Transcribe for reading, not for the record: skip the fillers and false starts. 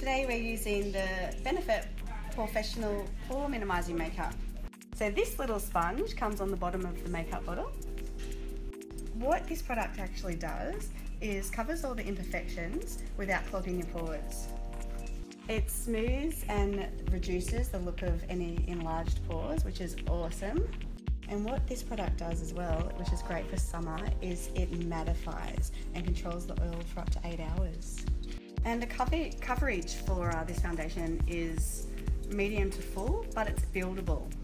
Today we're using the Benefit Professional Pore Minimising Makeup. So this little sponge comes on the bottom of the makeup bottle. What this product actually does is covers all the imperfections without clogging your pores. It smooths and reduces the look of any enlarged pores, which is awesome. And what this product does as well, which is great for summer, is it mattifies and controls the oil for up to 8 hours. And the coverage for this foundation is medium to full, but it's buildable.